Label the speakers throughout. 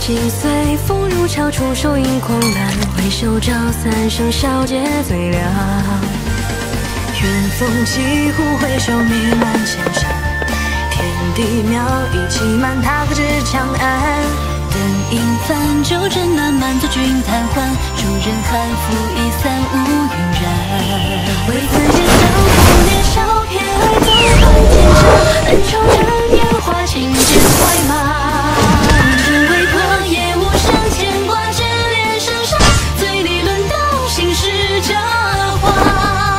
Speaker 1: 几岁风如潮，出手迎狂澜，回首照三生笑皆最凉。远风起，忽回首，灭满千山。天地渺，一骑满踏何至长安。灯影泛酒斟暖，满座君贪欢。主人酣，拂衣散，乌云染。为此间相逢年少，偏爱纵横天下。恩仇这年华，轻剑怀马。人为何夜无声，牵挂之恋生杀。醉里论道，心事这话。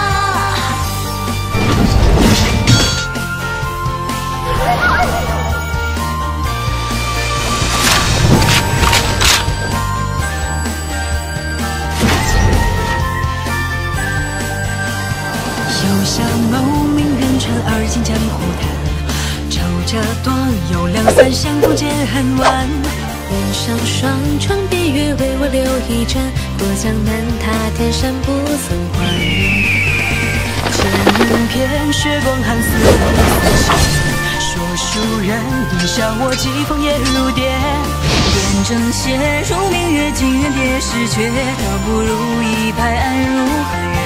Speaker 1: 游侠谋名人称，而今江湖叹。愁这多有两三，相逢皆恨晚。人上霜，窗边月，为我留一盏。过江南，踏天山，不曾还。千片血光寒，似说书人，你笑我疾风也如蝶。点正写入明月，金渊蝶诗诀，倒不如一拍安如寒月。